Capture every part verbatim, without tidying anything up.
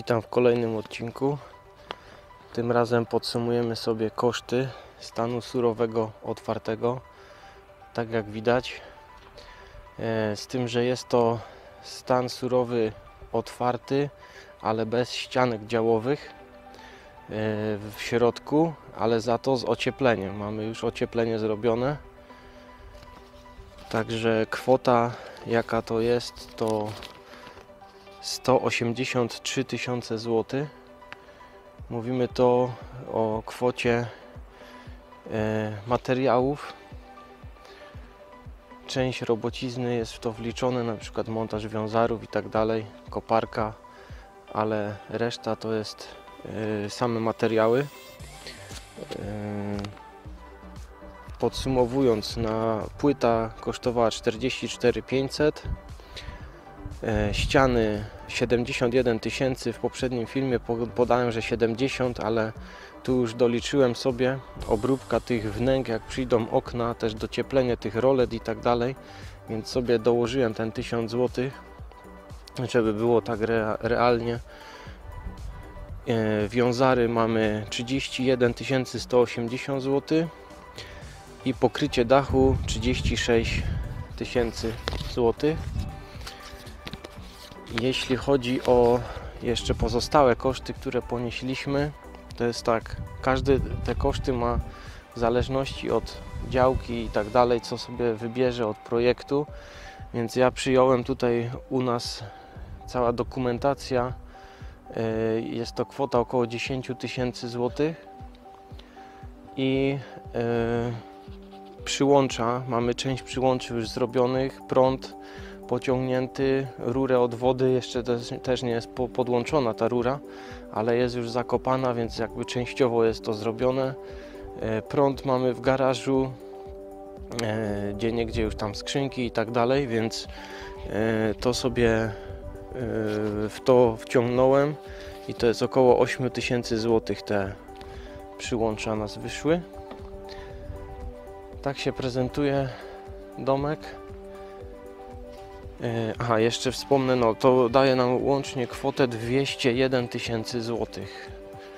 Witam w kolejnym odcinku. Tym razem podsumujemy sobie koszty stanu surowego otwartego. Tak jak widać, z tym, że jest to stan surowy otwarty, ale bez ścianek działowych w środku, ale za to z ociepleniem. Mamy już ocieplenie zrobione. Także kwota, jaka to jest, to sto osiemdziesiąt trzy tysiące złotych. Mówimy to o kwocie e, materiałów. Część robocizny jest w to wliczone, na przykład montaż wiązarów i tak dalej, koparka, ale reszta to jest e, same materiały. E, podsumowując, na płyta kosztowała czterdzieści cztery tysiące pięćset. Ściany siedemdziesiąt jeden tysięcy, w poprzednim filmie podałem, że siedemdziesiąt, ale tu już doliczyłem sobie obróbka tych wnęk, jak przyjdą okna, też docieplenie tych rolet i tak dalej, więc sobie dołożyłem ten tysiąc złotych, żeby było tak realnie. Wiązary mamy trzydzieści jeden tysięcy sto osiemdziesiąt złotych i pokrycie dachu trzydzieści sześć tysięcy złotych. Jeśli chodzi o jeszcze pozostałe koszty, które ponieśliśmy, to jest tak, każdy te koszty ma w zależności od działki i tak dalej, co sobie wybierze od projektu, więc ja przyjąłem tutaj u nas cała dokumentacja, jest to kwota około dziesięć tysięcy złotych i przyłącza, mamy część przyłączy już zrobionych, prąd pociągnięty, rurę od wody jeszcze też, też nie jest po, podłączona ta rura, ale jest już zakopana, więc jakby częściowo jest to zrobione. E, prąd mamy w garażu, e, gdzieniegdzie już tam skrzynki i tak dalej, więc e, to sobie e, w to wciągnąłem i to jest około osiem tysięcy złotych te przyłącza nas wyszły. Tak się prezentuje domek. Aha, jeszcze wspomnę, no to daje nam łącznie kwotę dwieście jeden tysięcy złotych.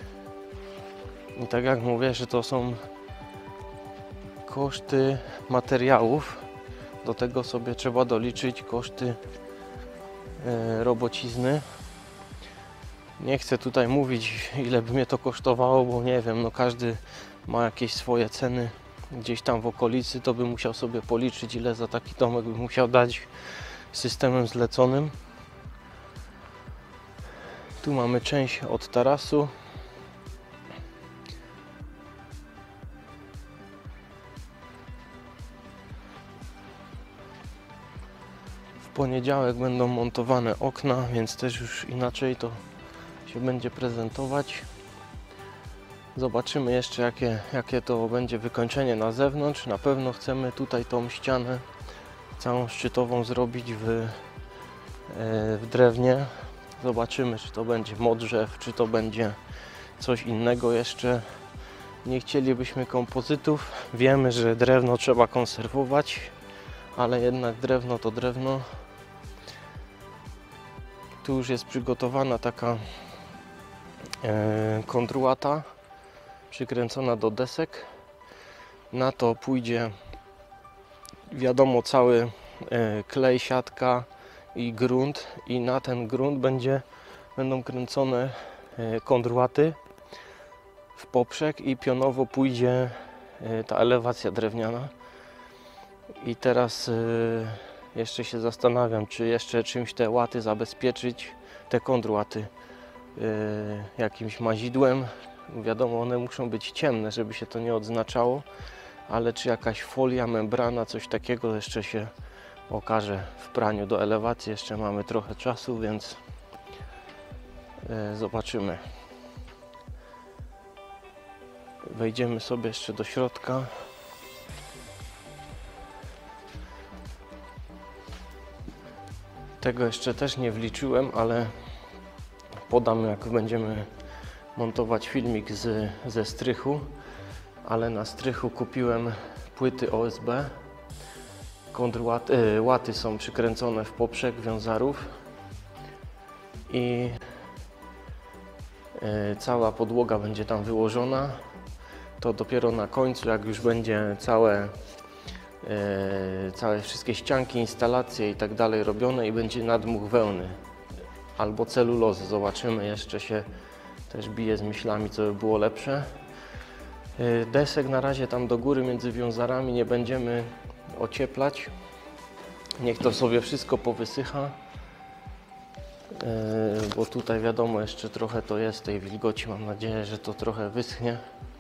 I tak jak mówię, że to są koszty materiałów, do tego sobie trzeba doliczyć koszty e, robocizny. Nie chcę tutaj mówić, ile by mnie to kosztowało, bo nie wiem, no każdy ma jakieś swoje ceny gdzieś tam w okolicy, to by musiał sobie policzyć, ile za taki domek by musiał dać systemem zleconym. Tu mamy część od tarasu. W poniedziałek będą montowane okna, więc też już inaczej to się będzie prezentować. Zobaczymy jeszcze, jakie, jakie to będzie wykończenie na zewnątrz. Na pewno chcemy tutaj tą ścianę całą szczytową zrobić w, w drewnie. Zobaczymy, czy to będzie modrzew, czy to będzie coś innego jeszcze. Nie chcielibyśmy kompozytów. Wiemy, że drewno trzeba konserwować, ale jednak drewno to drewno. Tu już jest przygotowana taka e, kontrłata przykręcona do desek. Na to pójdzie, wiadomo, cały e, klej, siatka i grunt, i na ten grunt będzie, będą kręcone e, kontrłaty w poprzek i pionowo pójdzie e, ta elewacja drewniana. I teraz e, jeszcze się zastanawiam, czy jeszcze czymś te łaty zabezpieczyć, te kontrłaty e, jakimś mazidłem. Wiadomo, one muszą być ciemne, żeby się to nie odznaczało, ale czy jakaś folia, membrana, coś takiego jeszcze się okaże w praniu. Do elewacji jeszcze mamy trochę czasu, więc zobaczymy. Wejdziemy sobie jeszcze do środka. Tego jeszcze też nie wliczyłem, ale podam, jak będziemy montować filmik z, ze strychu. Ale na strychu kupiłem płyty O S B. Kontrłaty, łaty są przykręcone w poprzek wiązarów i Cała podłoga będzie tam wyłożona. To dopiero na końcu, jak już będzie całe, całe wszystkie ścianki, instalacje i tak dalej robione i będzie nadmuch wełny albo celulozy. Zobaczymy, jeszcze się też biję z myślami, co by było lepsze. Desek na razie tam do góry między wiązarami nie będziemy ocieplać. Niech to sobie wszystko powysycha, bo tutaj wiadomo, jeszcze trochę to jest tej wilgoci. Mam nadzieję, że to trochę wyschnie.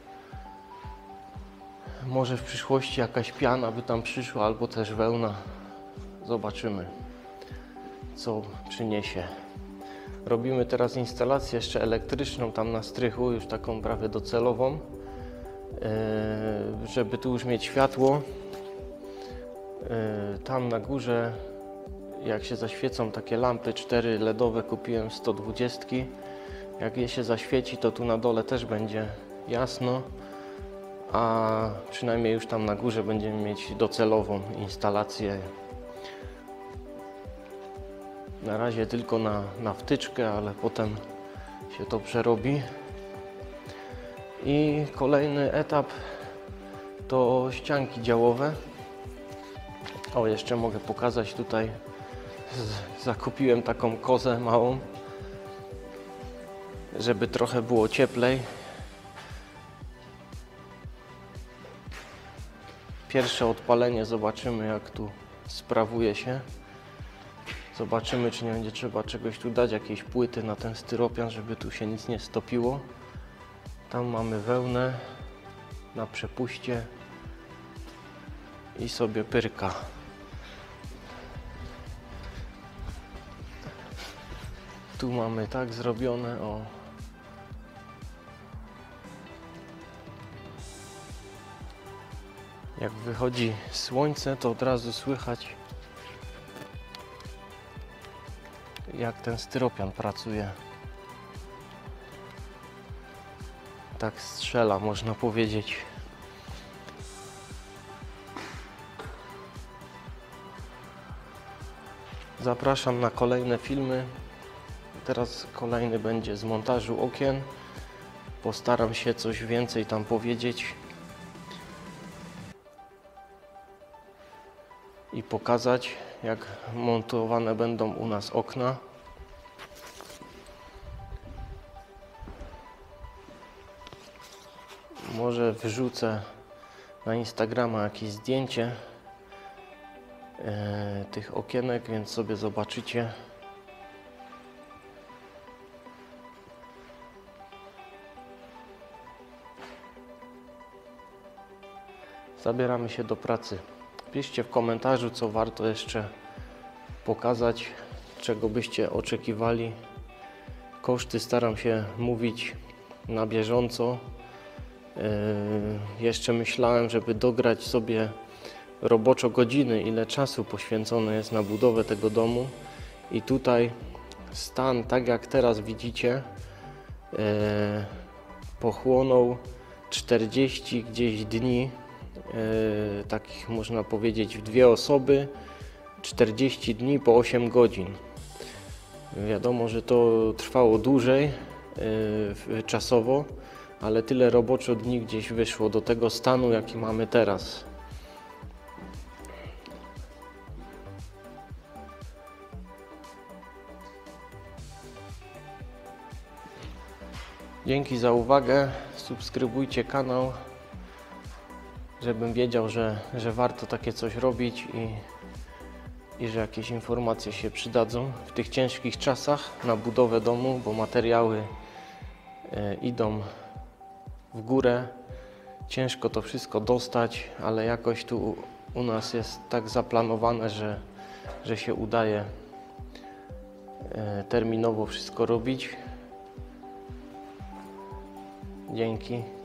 Może w przyszłości jakaś piana by tam przyszła, albo też wełna. Zobaczymy, co przyniesie. Robimy teraz instalację jeszcze elektryczną tam na strychu, już taką prawie docelową, żeby tu już mieć światło. Tam na górze, jak się zaświecą takie lampy cztery ledowe, kupiłem sto dwadzieścia. Jak je się zaświeci, to tu na dole też będzie jasno, a przynajmniej już tam na górze będziemy mieć docelową instalację. Na razie tylko na, na wtyczkę, ale potem się to przerobi. I kolejny etap to ścianki działowe. O, jeszcze mogę pokazać tutaj. Zakupiłem taką kozę małą, żeby trochę było cieplej. Pierwsze odpalenie, zobaczymy, jak tu sprawuje się. Zobaczymy, czy nie będzie trzeba czegoś tu dać, jakieś płyty na ten styropian, żeby tu się nic nie stopiło. Tam mamy wełnę na przepuście i sobie pyrka. Tu mamy tak zrobione, o. Jak wychodzi słońce, to od razu słychać, jak ten styropian pracuje. Tak strzela, można powiedzieć. Zapraszam na kolejne filmy. Teraz kolejny będzie z montażu okien. Postaram się coś więcej tam powiedzieć i pokazać, jak montowane będą u nas okna. Może wrzucę na Instagrama jakieś zdjęcie e, tych okienek, więc sobie zobaczycie. Zabieramy się do pracy. Piszcie w komentarzu, co warto jeszcze pokazać, czego byście oczekiwali. Koszty staram się mówić na bieżąco. Yy, jeszcze myślałem, żeby dograć sobie roboczo godziny, ile czasu poświęcone jest na budowę tego domu. I tutaj stan, tak jak teraz widzicie, yy, pochłonął czterdzieści gdzieś dni. Yy, takich można powiedzieć w dwie osoby, czterdzieści dni po osiem godzin. Wiadomo, że to trwało dłużej yy, czasowo, ale tyle roboczo dni gdzieś wyszło do tego stanu, jaki mamy teraz. Dzięki za uwagę, subskrybujcie kanał, żebym wiedział, że, że warto takie coś robić i, i że jakieś informacje się przydadzą w tych ciężkich czasach na budowę domu, bo materiały e, idą w górę. Ciężko to wszystko dostać, ale jakoś tu u, u nas jest tak zaplanowane, że, że się udaje e, terminowo wszystko robić. Dzięki.